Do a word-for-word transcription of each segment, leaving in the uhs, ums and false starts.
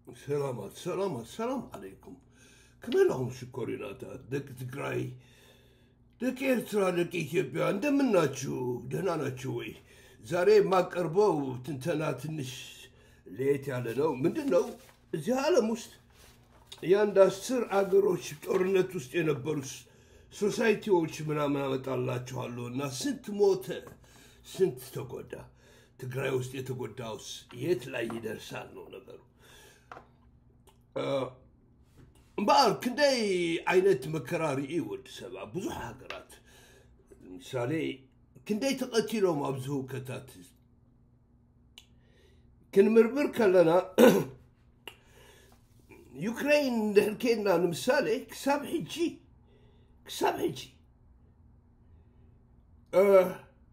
سلامات سلامات سلام عليكم. كملهم شكوريناتا دك تقراي دك إرترا دك إثيوبيا عندما ناتشو دهنا ناتشوي زاري ما قربو تنتنا تنش ليت على نو من دنو زهالة مست ياندا سر أجروش تورنت وست ينبروس سوسايتي وش منا منا متالله شوالو نا سنت موتة سنت تقودا تقراي وست يتقوداوس يتلا يدرسان نو نقرو بار كندي عينت مكراري إيود سبع بزح حقرات مثالي كندي تقتلهم أبزهو كتات كن مربرك لنا يوكرين حكينا مثالي كساب حجي كساب حجي أه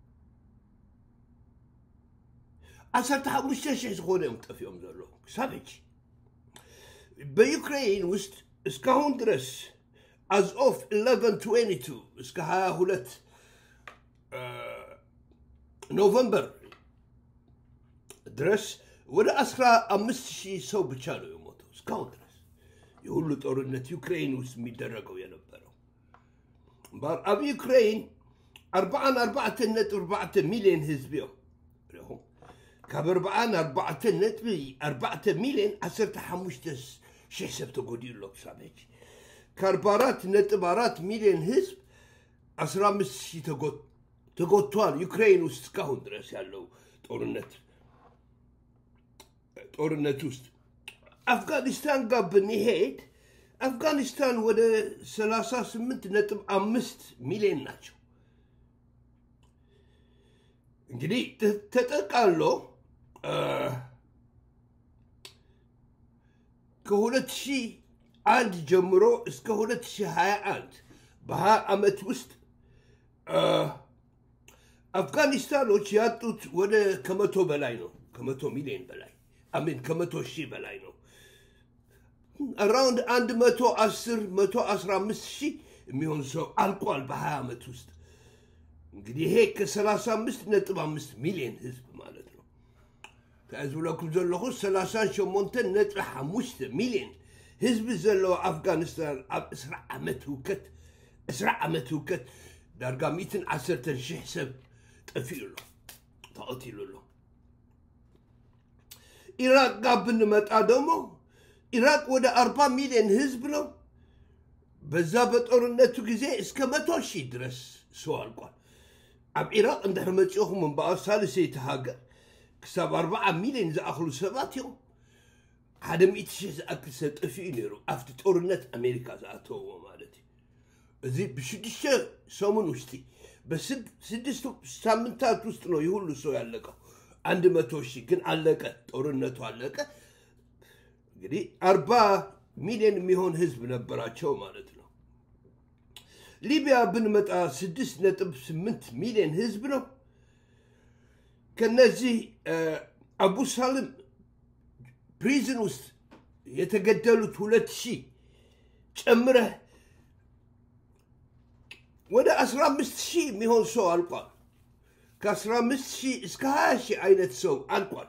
أصلت حمش تشيش غوريهم تفيهم زلو كساب حجي بيوكرين وست اسكاهون درس as of eleven twenty-two اسكها هولت نوفمبر درس ولا أسرع أمستشي سو بتشالو يموتو اسكاهون درس يقولوا تورنت يوكرين وست ميدرقوا ينبروا بار أب يوكرين أربعة أربعة نت أربعة مليون هزبيو لهم كاب أربعة أربعة نت بي أربعة مليون عشرة حموشتس شو حسبتو قدير لك سامج كاربارات نتبارات مليون هزب أسرع مسشي تقول تقول توال يوكرين وستكاهون درس يالو تورنت تورنت وست أفغانستان قاب النهاية أفغانستان ودا سلاسة سمنت نتب أمست مليون ناتشو انجدي تتقال له آه كهولت شي عند جمرو اس كهولت شي هاي عند بها أمت وست آه أفغانستان وشياتوت ودا كمتو بلاينو كمتو مليون بلاي أمين كمتو شي بلاينو around عند متو أسر متو أسرع مسشي ميون سو ألقوال بها أمت وست انجدي هيك سلاسة مست نتبع مست مليون هزب مالتنا فأزو لكم زلخو سلاسان شو مونتن نتبع حموشت مليون هزب زلو أفغانستان اسرع أمتوكت اسرع أمتوكت دارقا ميتن عسرتن شي حسب تأفيلو تقتلو له إراق قابن متقادمو إراق ودا أربع مليون هزب له بزابط أورنتو جزي اسكمتو شي درس سؤال قال عب إيراق عندها متشوخ من بقى سالسة يتهاجر كسب أربعة مليون إذا أخلو سبات يوم هذا ميتشيز أكل ستفينيرو أفتت أورنت أمريكا زاتو مالتي زي بشدش سومن وشتي بس سدستو سامنتات وستنو يهولو سو يعلقو عند متوشي كن علقة أورنتو علقة قدي أربعة مليون ميهون حزب نبراتشو مالتنا ليبيا بنمتا سدس نتب سمنت مليون حزبنا كان نزي أبو سالم بريزن وست يتقدلوا تولت شي تأمره ولا أسرع مست شي ميهون سو ألقان كأسرع مست شي اسكهاشي عينت سو ألقان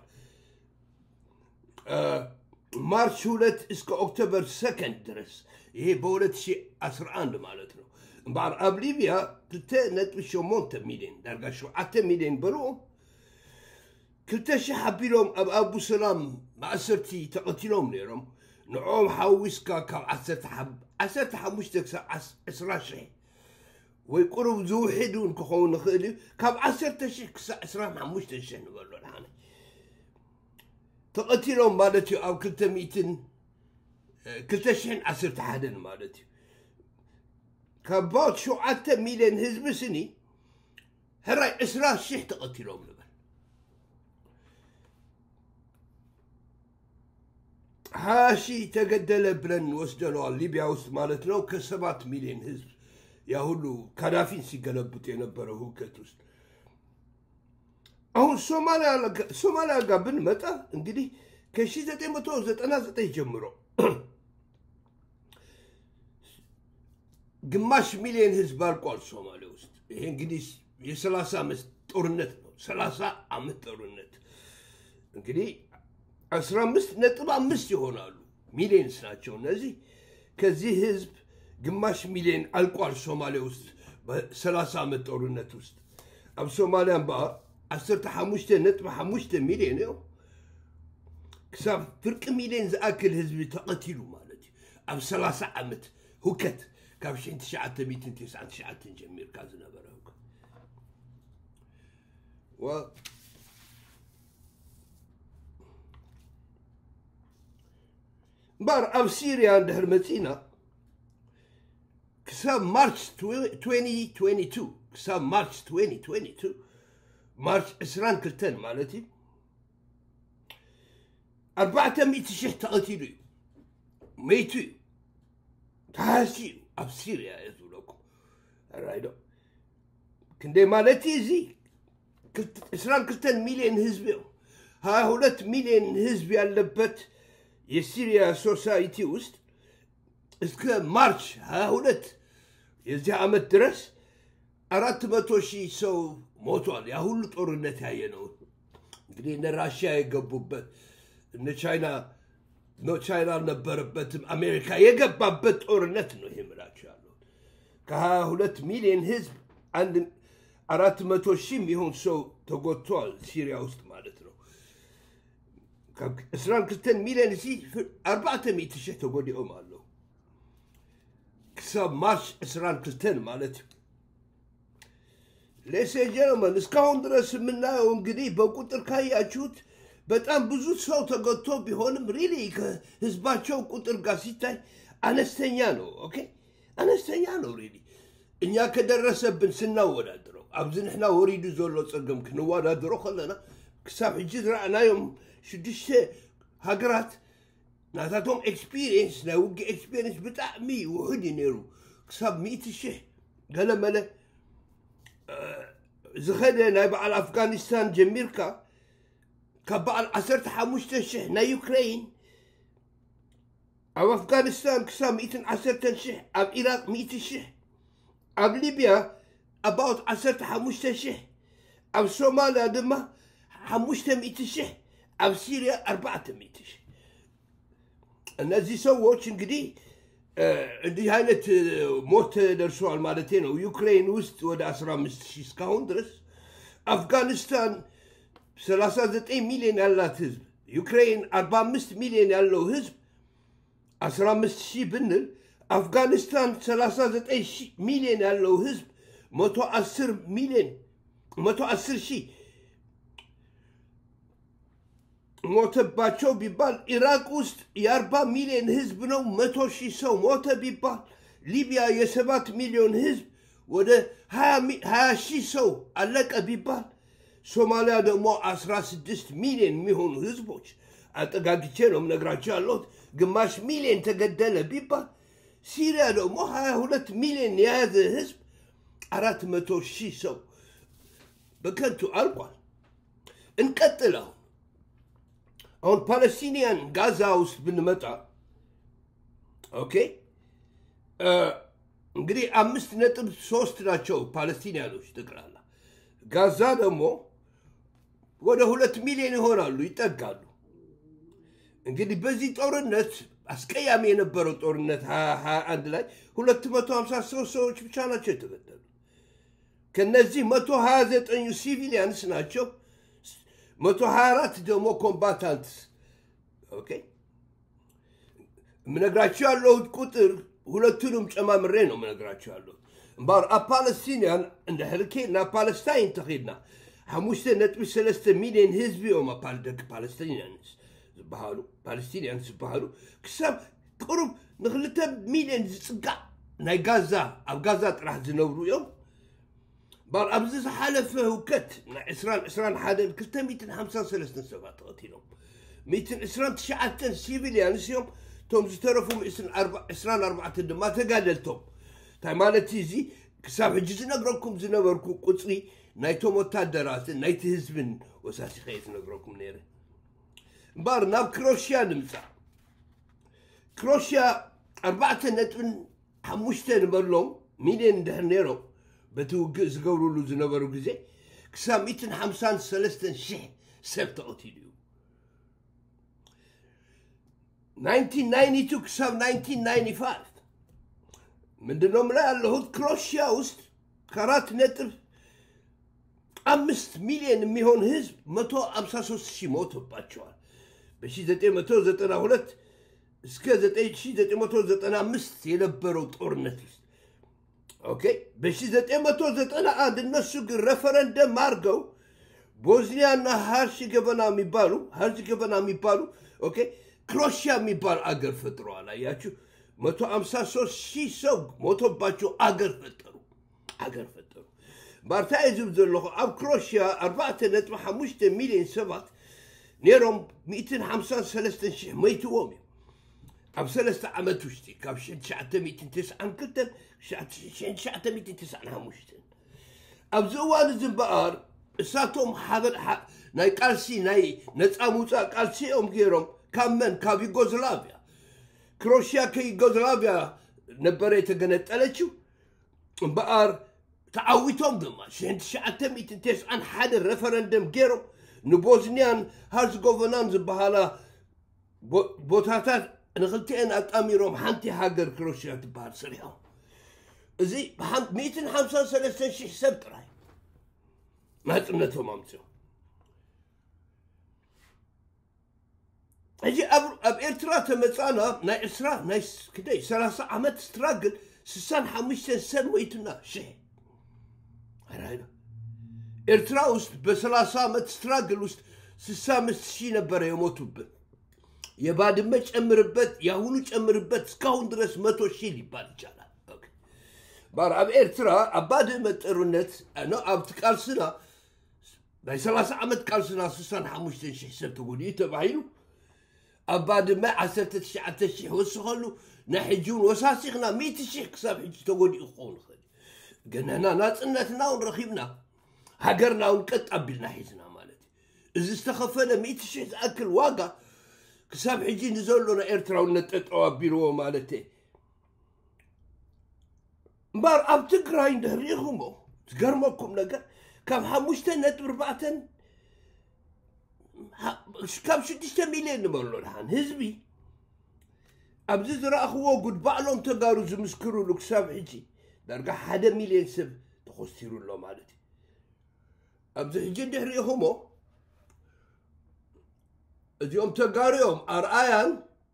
مارش ولت اسكا أكتوبر سكند درس هي بولت شي أسرعان مالتنا بار أب ليبيا كلتا نتبشو مونتا ميلين دارقا شو عتا ميلين بلوم كلتا شي حبيلهم أب أبو سلام مع أسرتي تقتلهم ليرم نعوم حاويسكا كاب عسرت حب عسرت حموش تكسا أسرا شي ويقولوا زو حدون كخون نخيلي كاب عسرت شي كسا أسرا حموش تشي نقولوا الحاني تقتلهم مالتي أو كلتا ميتن كلتا شين عسرت حدن مالتي كبات شو عتا ميلين هزب سني هراي إسراء شيح تقتلهم لبن هاشي تقدل بلن وسجلوا ليبيا وست مالتنا كسبات ميلين هزب يهولو كرافين سي قلبت ينبرو هو كتوست أهو سوماليا سوماليا قابل متى انقدي كشي زتي متوزت أنا زتي جمرو قماش مليون هزب القول الصومالي وست انجليز يسلاسة مس تورنت سلاسة عم تورنت انجلي عشرة مست نطبع مست يهونالو مليون سناتشو نزي كزي حزب ግማሽ ሚሊዮን አልቋል ሶማሊያ ውስጥ በ30 ዓመት ጦርነት ውስጥ አብ ሶማሊያን በ عشرة وخمسة نطبع خمسة ሚሊዮን ነው كسب فرق ميلين زأكل حزب تقتلوا مالتي أب ثلاثة عمت هكت كابش انت شعت ميتين تسعة شعت جميل كازنا براوك و بار أب سوريا عند هرمتينا كسب مارش ألفين واثنين وعشرين كسب مارش ألفين واثنين وعشرين مارش إسران كلتن مالتي أربعة مئة شيء تقتلوا ميتوا تحاسيو أب سوريا يزولكم رايدو كندي مالتي زي كنت إسرائيل كلتن مليون حزبيو ها هولت مليون حزبي اللبت يسيريا سوسايتي وست اسكا مارش ها هولت يزي عمد درس أرات متوشي سو موتوال يا هولت أورنت هاينو قلين راشيا يقبوبت إن تشاينا نو تشاينا نبربتم أمريكا يقببت أورنت إنه هم راشالو كها هولت مليون حزب عند أرات متوشي ميهون سو تقوتوال سيريا وست مالتنو إسرائيل كتن مليون سي أربعة مئة شيء تقولي أم الله كسب مارش إسرائيل كتن مالتي ليس يا جرمان اسكاون درس منا وانقدي بقطر كاي أشوت በጣም ብዙ ሰው ተገቶ ቢሆንም ሪሊ ህዝባቸው ቁጥር ጋር ሲታይ አነስተኛ ነው ኦኬ አነስተኛ ነው ሪሊ እኛ ከደረሰብን ስናወዳድረው አብዝንሕና ወሪዱ ዘሎ ጸገም ክንዋዳድረው ከለና ክሳብ ሕጂ ዝራእናዮም ሽዱሽተ ሃገራት ናታቶም ኤክስፒሪየንስ ናይ ውጊ ኤክስፒሪየንስ ብጣዕሚ ውሑድ ነይሩ ክሳብ مئة ሺህ ገለመለ ዝኸደ ናይ በዓል ኣፍጋኒስታን ጀሚርካ كبال عشرة وخمسة شيء نا يوكرين أو أفغانستان كسام مئتين عشرة شيء أو العراق مئة شيء أو ليبيا about عشرة وخمسة شيء أو صوماليا دما خمسة مئة شيء أو سوريا أربعة مئة شيء الناس يسووا شنقدي عندي هاينة موت درسوا المالتين ويوكرين وست ودا عشرة مستشي سكاون درس أفغانستان ثلاثة وثلاثين مليون على حزب يوكرين أربعة مليون على حزب عشرة مستشي بنل أفغانستان ثلاثة وثلاثين مليون على حزب متو عشرة مليون متو عشرة شي موت باتشو بيبال العراق وست أربعة مليون حزب نو متو شي سو موت بيبال ليبيا يسبعة مليون حزب وده ها شي سو علق بيبال ሶማሊያ ደግሞ አስራ ስድስት ሚሊዮን የሚሆኑ ህዝቦች አጠጋግቼ ነው የምነግራቸው ያለሁት ግማሽ ሚሊዮን ተገደለ ቢባል ሲሪያ ደግሞ ሀያ ሁለት ሚሊዮን የያዘ ህዝብ አራት መቶ ሺህ ሰው በከንቱ አልቋል እንቀጥለው አሁን ፓለስቲኒያን ጋዛ ውስጥ ብንመጣ ኦኬ እንግዲህ አምስት ነጥብ ሶስት ናቸው ፓለስቲኒያኖች ጠቅላላ ጋዛ ደግሞ ወደ ሁለት ሚሊዮን ይሆናሉ ይጠጋሉ እንግዲህ በዚህ ጦርነት አስቀያሚ የነበረው ጦርነት ሃያ አንድ ላይ ሁለት መቶ ሃምሳ ሶስት ሰዎች ብቻ ናቸው የተገደሉ ከነዚህ መቶ ሃያ ዘጠኝ ሲቪሊያንስ ናቸው መቶ ሃያ አራት ደግሞ ኮምባታንትስ ኦኬ ምነግራችሁ ያለው ቁጥር ሁለቱንም ጨማምሬ ነው ምነግራችሁ ያለው ባር ፓለስቲኒያን እንደ ህርኬና ፓለስታይን ተኺድና خمسة نتبع ثلاثة مليون حزب وما بالدك بالستينيانس زبالو بالستينيانس زبالو كسب قرب نخلته مليون زقا ناي غازا أو غازا راح زنورو يوم بار أبزز حلف وكت إسران إسران حدا كلته مئتين وخمسة وثلاثين سبعة قتيلهم مئتين إسران تسعة سيفيليانس يوم توم زترفوا إسران أربع إسران أربعة ما تقللتهم تاي مالتي زي كسب حجز نقرأكم زنوركم قصري نايتو متادرات نايت حزبن وساسي خيت نقرأكم نيره بار ناب كروشيا نمسا كروشيا أربعة نتبن حموشتين برلوم ميلين دهنيرو بتو زقورو لو زنبرو كزي كسا ميتن حمسان سلستن شح سبت أوتيليو ናይንቲን ናይንቲ ቱ ክሳብ ናይንቲን ናይንቲ ፋይቭ ምንድነው ምላ ያለሁት ክሮሺያ ውስጥ ከአራት ነጥብ አምስት ሚሊዮን የሚሆን ህዝብ መቶ ሃምሳ ሶስት ሺህ ሞቶባቸዋል በ1992 እስከ በ1995 የነበረው ጦርነት ውስጥ ኦኬ በ1991 እነሱ ግን ሬፈረንደም አድርገው ቦዝኒያና ሃርዘጎቪና የሚባሉ ሃርዘጎቪና የሚባሉ ኦኬ ክሮሺያ የሚባል አገር ፈጥረዋል አያችሁ መቶ ሃምሳ ሶስት ሺህ ሰው ሞቶባቸው አገር ፈጠሩ አገር ፈጠሩ ባርታይ ዝብዘለኹ ኣብ ክሮሺያ አርባዕተ ነጥቢ ሓሙሽተ ሚሊዮን ሰባት ነይሮም مئة وخمسة وثلاثين ሺህ ሞይትዎም ኣብ ሰለስተ ዓመት ውሽጢ ካብ ألف وتسعمئة وتسعة وعشرين ألف وتسعمئة وتسعة وخمسين ኣብዚ እዋን እዚ እምበኣር እሳቶም ሓበል ናይ ቃልሲ ናይ ነፃ ምውፃእ ቃልሲኦም ገይሮም ካብ መን ካብ ዩጎዝላቪያ ክሮሺያ ከዩጎዝላቪያ ነበረ የተገነጠለችው እምበኣር تعاويتهم دما ألف وتسعمئة وتسعة وواحد ريفرندم جيرو نبوزنيان هرزغوفينان زبهالا بوتاتات نغلتين اتاميروم حنتي هاجر كروشيا تبهر سريعه زي مئة وخمسة وثلاثين شيء حسبت راي ما تمنتهم امتو اجي اب اب ارترا تمصانا ناي اسرا ناي كداي ثلاثة عامات ستراجل ستة وخمسين سنه ويتنا شيء هراينا ኤርትራ ውስጥ በ30 ዓመት ስትራግል ውስጥ ስልሳ አምስት ሺህ ነበር የሞቱበት የባድመ ጨምርበት ያሁኑ ጨምርበት እስካሁን ድረስ መቶ ሺህ ሊባል ይችላል ኦኬ ባራብ ኤርትራ አባድመ ጦርነት ነው አብት ቃልስና ባይ ሰላሳ ዓመት ቃልስና ስልሳ ወሓሙሽተ ሺህ ሰብ ተጎዲ ተባሂሉ አባድመ ዓሰርተ ትሽዓተ ሺህ ወስኸሉ ናሕጁን ወሳሲኽና مئة ሺህ ክሳብ ሕጂ ተጎዲ ይኾን ኸ ገናና ናጽነትና ረኺብና هاجرنا ونقط قبلنا حيزنا مالتي إذا استخفنا مئة شيء أكل واقع كساب حجي نزولنا إرترا ونتقطعوا بيرو مالتي مبار أبتقراين دهريخمو تقرمكم نقر كم حموشتن نتبر بعتن كم شدشت مليون نبولو لحان هزبي أبزيز رأخوه قد بعلهم تقارو زمسكرو لك كساب حجي درقا حدا مليون سب تخستيرو الله مالتي أبزي حجي دهريخمو اليوم تقاريهم أرآيان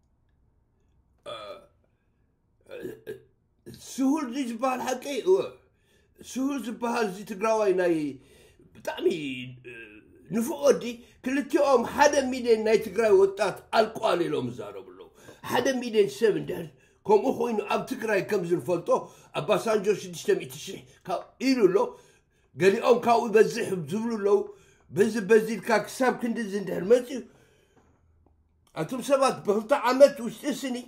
سهول دي جبال حقي سهول جبال زي تقراوي ناي بتعمي نفوق دي كلتيهم حدا ميلين ناي تقراوي وطات القوالي لهم زارو بلو حدا ميلين سبن دهر كم أخو إنو أب تقراي كم زنفلتو أبا سانجو شدشتم إتشيح كاو إيلو لو قالي أم كاو يبزح بزبلو لو بز بزيل كاك ساب كندز اندهر ماتيو أنتم سبات بهلطة عمت وستسني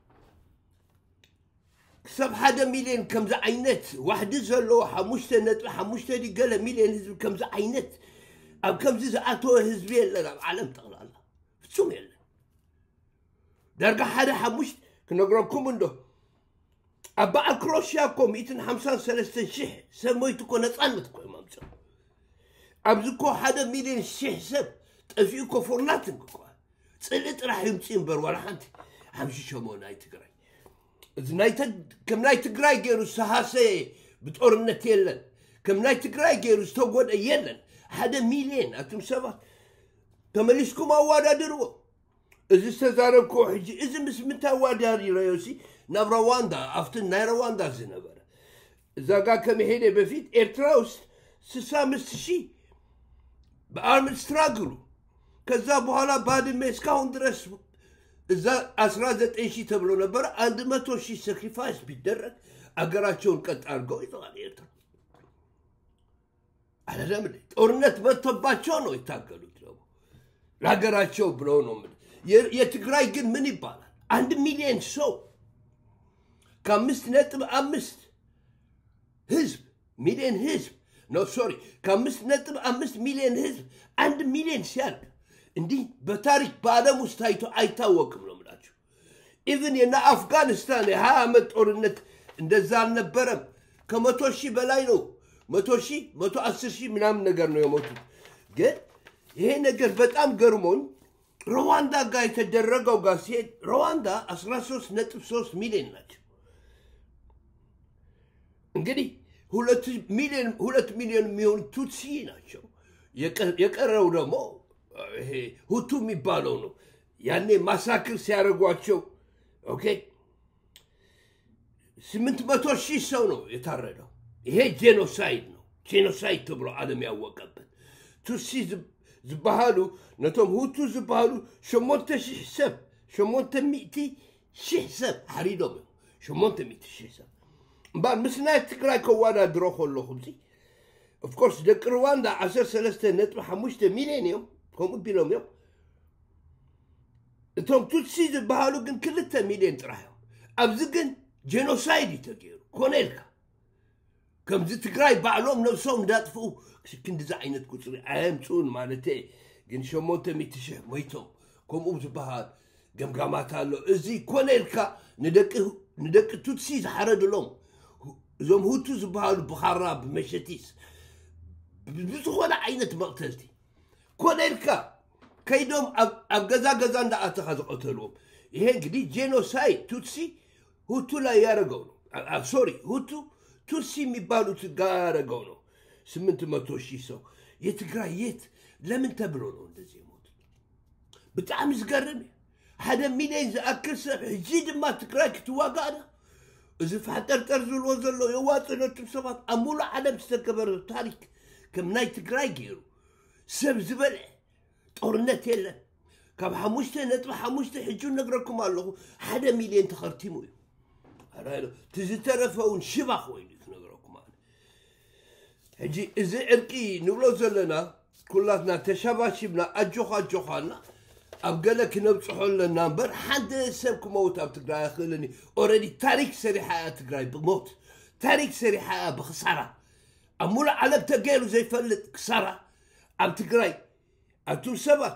كسب حدا مليون كم زعينت واحد زلو حموشتا نتبع حموشتا دي قال مليون هزب كم زعينت أو كم زعاتو هزبين لنا العالم تغلى الله فتسوم يلا درقا حدا حموشت كنا قرأكم منه أبا كروشياكم مئة وخمسة وثلاثين شيح سمويتكو نتعنتكو يا مامسا أبزكو حدا مليون شيح سب تأفيكو فورناتنكو صلت راح يمشي بر ولا حنت همشي شمو ناي تقراي نايت كم ناي تقراي غيرو سهاسي بتورنت يلن كم ناي تقراي غيرو استوغد يلن هذا مليون اتم سبات تمليسكم اوادا درو اذا استزاركو حجي اذا مسمتا واداري ريوسي ناب رواندا افتن ناي رواندا زنبر اذا قا كم هيدي بفيت ايرتراوس سسامس شي بارمل ستراغلو كذا بحالا بعد ما اسكاون درس اذا أسرة زتين شي تبلو نبر عند ما توشي ساكريفايس بيدرك اقراتشون قد ارقو يطلع يطلع على رملي ورنت بطباتشونو يتاقلو تلو لاقراتشو بلونو من يتقراي قد من يبالا عند مليون سو كامست نتب امست هزب مليون هزب نو سوري كامست نتب امست مليون هزب عند مليون سالب اندي بتاريخ بعالم مستايتو ايتاوكم لو ملاچو ايفن ينا افغانستان ها عمت ጦርነት እንደዛ አልነበረም ከመቶ ሺህ በላይ ነው መቶ ሺህ መቶ አስር ሺህ ምናምን ነገር ነው የሞቱት ግን ይሄ ነገር በጣም ገርሞኝ رواندا قاعد يتدرجوا قاسيت رواندا أصلا سوس نتف سوس ميلين ناتشو انقدي هولت ميلين هولت ميلين ميون توتسي ناتشو يقرروا دمو هوتو ميبالو نو يعني مساكر سيارقواتشو اوكي سمنت متو شي سو نو يتردو ይሄ ጄኖሳይድ ነው ጄኖሳይድ ተብሎ ዓለም ያወቀበት ቱሲ ዝበሃሉ ነቶም ሁቱ ዝበሃሉ ሸሞንተ ሺህ ሰብ ሸሞንተ ሚእቲ ሺህ ሰብ ሓሪዶም እዮም ሸሞንተ ሚእቲ ሺህ ሰብ እምበር ምስ ናይ ትግራይ ከወዳድሮ ከለኹም ዚ ኦፍኮርስ ደቂ ሩዋንዳ ዓሰርተ ሰለስተ ነጥቢ ሓሙሽተ ሚልዮን እዮም ከምኡ ቢሎም እዮም እቶም ቱትሲ ዝበሃሉ ግን ክልተ ሚልዮን ጥራሕ እዮም ኣብዚ ግን ጄኖሳይድ እዩ ተገይሩ ኮነ ኢልካ ከምዚ ትግራይ ባዕሎም ነብሶም እንዳጥፍኡ ክንዲዛ ዓይነት ቁፅሪ ኣየምፅኡን ማለተ ግን ሸሞንተ ሚእቲ ሽሕ ሞይቶም ከምኡ ዝበሃል ገምጋማት ኣሎ እዚ ኮነ ኢልካ ንደቂ ቱትሲ ዝሓረድሎም እዞም ሁቱ ዝበሃሉ ብኻራ ብመሸቲስ ብዝኾነ ዓይነት መቕተልቲ ኮነ ኢልካ ከይዶም ኣብ ገዛ ገዛ እንዳኣተኻ ዝቐተልዎም ይሄ እንግዲህ ጄኖሳይድ ቱትሲ ሁቱ ላይ ያደረገው ነው ሶሪ ሁቱ ቱትሲ የሚባሉት ጋር ያደረገው ነው ስምንት መቶ ሺህ ሰው የትግራይ የት ለምን ተብሎ ነው እንደዚህ ሞት በጣም ይዝገርም ሓደ ሚሊዮን ዝኣክል ሰብ ሕጂ ድማ ትግራይ ክትዋጋእና እዚ ፈጠርጠር ዝልዎ ዘሎ የዋፅነቱ ሰባት ኣብ ሙሉእ ዓለም ዝተገበረ ታሪክ ከም ናይ ትግራይ ገይሩ ሰብ ዝበልዐ ጦርነት የለን ካብ ሓሙሽተ ነጥቢ ሓሙሽተ ሕጂ ነግረኩም ኣለኹ ሓደ ሚሊዮን ተኸርቲሙ እዩ ኣራይሎ ትዝተረፈውን ሽባ ኮይኑ ክነግረኩም ኣነ ሕጂ እዚ ዕርቂ ንብሎ ዘለና ኩላትና ተሸባሽብና ኣጆኻ ኣጆኻና ኣብ ገለ ክነብፅሖ ኣለና እምበር ሓንቲ ሰብ ክመውት ኣብ ትግራይ ኣይኽእልኒ ኦረዲ ታሪክ ሰሪሓ እያ ትግራይ ብሞት ታሪክ ሰሪሓ እያ ብኽሳራ ኣብ ሙሉእ ዓለም ተገይሩ ዘይፈልጥ ክሳራ ኣብ ትግራይ ኣቱም ሰባት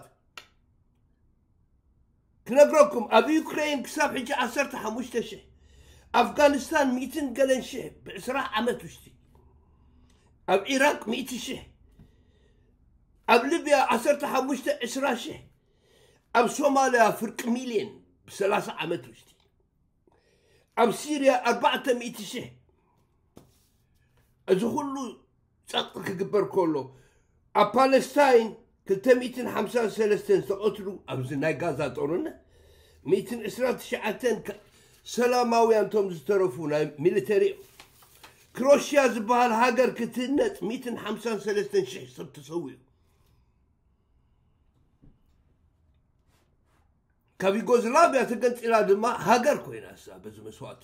ክነግረኩም ኣብ ዩክሬን ክሳብ ሕጂ ዓሰርተ ሓሙሽተ ሽሕ أفغانستان مئتين قلن شح بإسراء عمت وشتي أب عراق مئة شح أب ليبيا عشرة حمشت إسراء شح أب صوماليا فرق مليون بثلاثة عمت وشتي أب سوريا أربعة مئة شح إذا كله تقطك كبر كله أب فلسطين كلتا مئتين خمسة وثلاثين تقتلوا أب زناي غازا تقولنا مئتين إسراء تشعتين سلاماوي أنتم زترفونا ميليتري كروشيا زبال هاجر كتنت مئتين خمسة وثلاثين شيء صرت تسوي كابي جوزلابيا تقنت إلى دما هاجر كوينا سا بزمسوات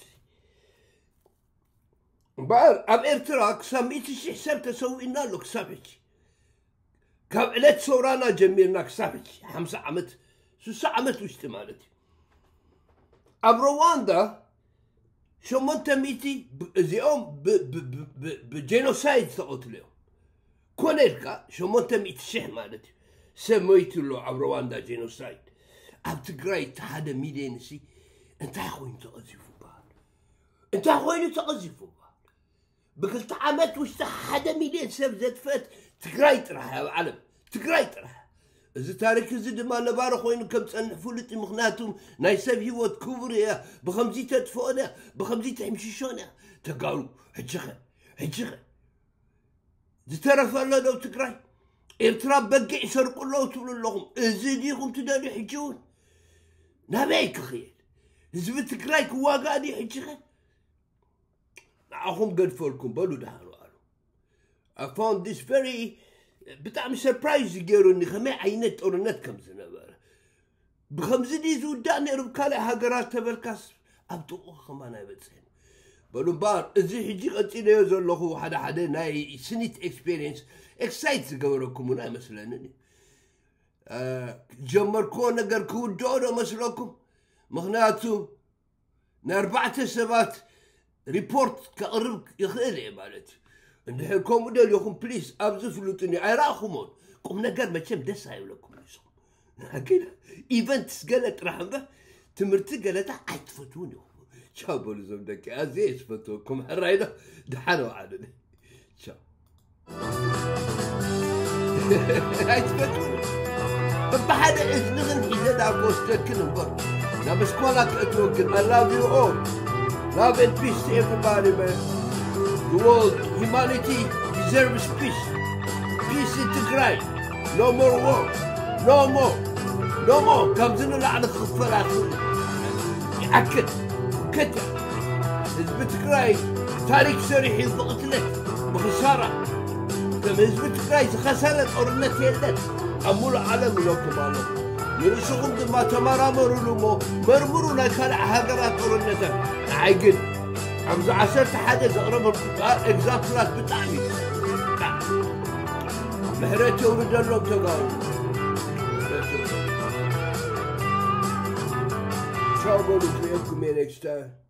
بار أب إرتراك سميت شيء صرت تسوي إنا لك سابج كاب إلت سورانا جميلنا كسابج خمسة عمت سوسة عمت واجتمالتي أب رواندا شمونت ميتي زيهم بجينوسايد تقول لهم كونيركا شمونت ميتي شح مالتي سميت له أب رواندا جينوسايد أب تقراي تحدى ميلين سي أنت أخوين تقذفوا بعض أنت أخوين تقذفوا بعض بقلت عمت وش تحدى ميلين سب زاد فات تقراي ترح يا عالم تقراي ترح إذا تاريخ زد ما نبارك وين كم سنة فلت مخناتهم نايسب هيوت كوفريا بخمسية تدفونا بخمسية تمشي شونا تقالوا حجخة حجخة ترى فلا لو تقراي إرتراب بقى يسرقوا الله وتقول لهم زيديهم تداني حجون نبيك خير إذا تقراي كواقاني حجخة معهم قد فولكم بلو دهانو قالوا I found this very بتعمل سربرايز يجيروا إني خمي عينت أورنت كم سنة بقى بخمسة دي زوداني ربكالي هاجرات تبركاس أبدو خمانة بتسين بلو بار إزاي هيجي قتيل يزول له حدا حدا ناي سنة إكسبيرينس إكسايتس جوركم ونا مثلاً آه جمر كون نقدر كون دورة مثلكم مغناتو نربعة سبات ريبورت كقرب يخلي مالتي الحين كوموديل يخون بليز أبزو فلوتني عراقهم قوم نقر ما كم دس هاي لكم يسون كده إيفنتس قالت رحمة تمرت قالت عيد فتوني شابوا لزم دك عزيز فتوكم حراينا دحنوا عادني شاب عيد فتوني ببحد إذنغن إذا دعوكوس تكن مبر لا بس كوالك أتوكل I love you all love and peace to everybody man the world humanity deserves peace peace in Tigray no more war no more no more كمزنا لعنة خفر آخر يأكد كتر حزب تግራይ ታሪክ ሰሪሕ ዝቕትለት ብኽሳራ ከም ህዝቢ ትግራይ ዝኸሰረ ጦርነት የለን ኣብ ሙሉእ ዓለም ይለኩም ኣሎ ንርስኹም ድማ ተመራመሩሉ እሞ መርምሩ ናይ ካልእ ሃገራት ጦርነታት ንዓይ ግን ኣብዚ ዓሰርተ ሓደ ዘቕረበልኩም ኤግዛምፕላት ብጣዕሚ ምሕረት የውርደሎም ተጋሩ ቻው በሉ ክሪአኩም እየ ኔክስት ታይም